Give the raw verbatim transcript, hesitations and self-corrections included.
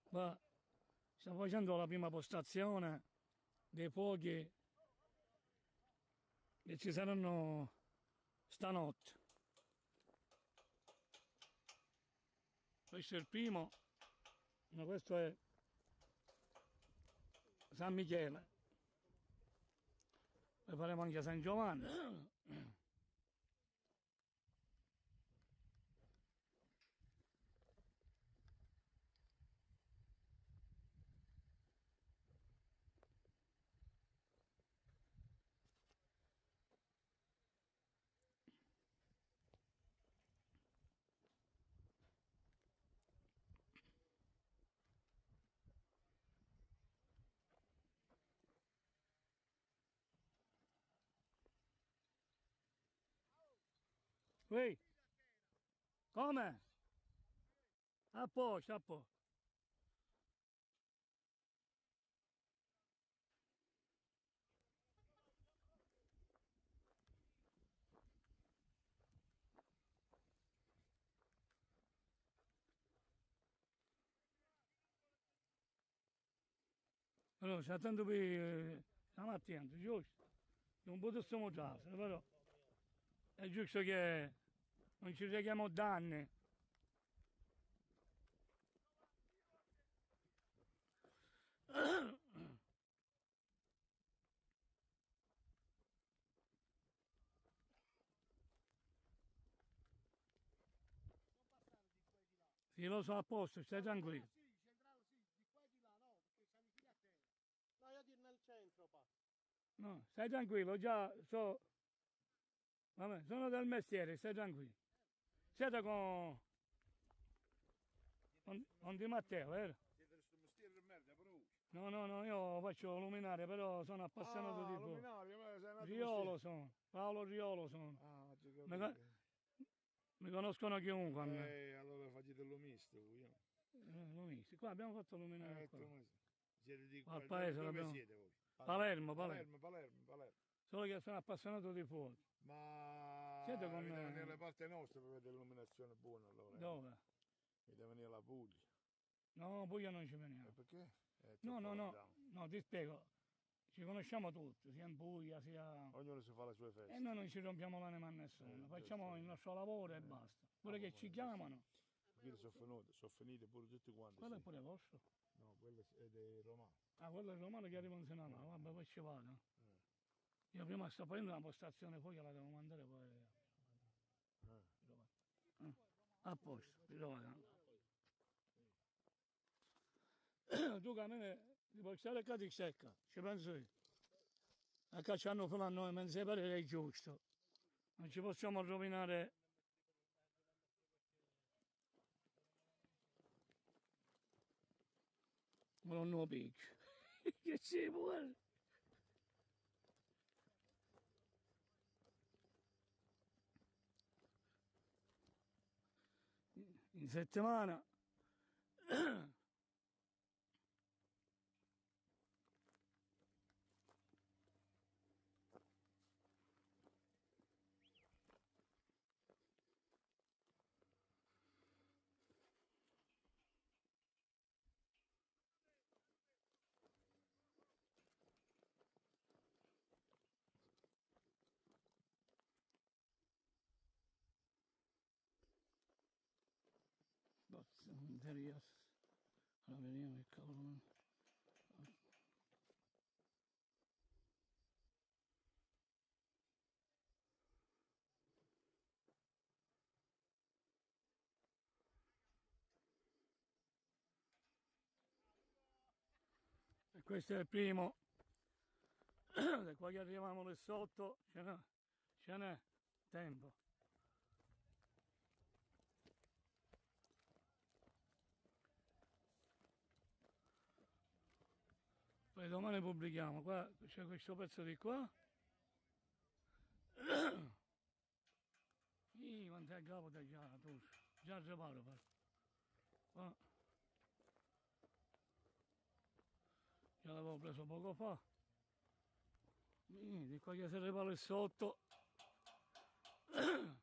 Ma stiamo facendo la prima postazione dei fuochi che ci saranno stanotte. Questo è il primo, ma questo è San Michele. Poi faremo anche San Giovanni. Ehi, come? A posto, a posto. Allora, stai attento per... stiamo attenti, giusto? Non possiamo già, però è giusto che non ci reghiamo danni. Sì, lo so a posto, stai tranquillo. Sì, centrale sì, di qua e di là, no, perché siamo fino a terra. No, io dir nel centro, pa. No, stai tranquillo, già so... Vabbè, sono del mestiere, stai tranquillo. Siete con... con, con Di Matteo, vero? Siete sul mestiere di merda, però. No, no, no, io faccio luminaria, però sono appassionato di Ah, fuoco. luminario, ma sei nato Riolo sono, Paolo Riolo sono. Ah, ci Mi, con- capito. mi conoscono chiunque a me. Eh, allora facete l'omisto, io. Eh, lumisti. Qua abbiamo fatto luminaria Eh, qua. tu- siete di Al qua, paese dove l'abbiamo- siete voi? Palermo, Palermo. Palermo, Palermo, Palermo. Solo che sono appassionato di fuoco. Ma Siete con... dovete venire alle parti nostre per vedere l'illuminazione buona allora. eh. Dove? Dovete venire alla Puglia. No, Puglia non ci E veniamo. perché? È No, troppo no, no, lontano. no, ti spiego. Ci conosciamo tutti, sia in Puglia, sia... Ognuno si fa le sue feste. E noi non ci rompiamo l'anima a nessuno, Eh, facciamo giusto. il nostro lavoro e basta. Pure Ah, che ma ci è chiamano. Qui sono finite, sono finite pure tutti quanti. Quello è sì. pure vostro. No, quello è dei romani. Ah, quello è il romano che arriva in Senano, vabbè, poi ci vado. Eh. Io prima sto prendendo una postazione, poi la devo mandare poi. Eh. Eh. A posto, ritrovate. Tu che a me ti puoi stare qua di secca, ci penso io. A cacciarno fino a noi, non si pare che è giusto. Non ci possiamo rovinare. Non lo picchio. Che si vuole? In settimana Serias. Allora vediamo che cavolo. E questo è il primo. Da qua che arriviamo lì sotto ce n'è, ce n'è tempo. Poi domani pubblichiamo, qua c'è questo pezzo di qua. Ih, quanto è capo da già, tu, già il reparo per. Qua. Già l'avevo preso poco fa. Ih, di qua che si repara il sotto.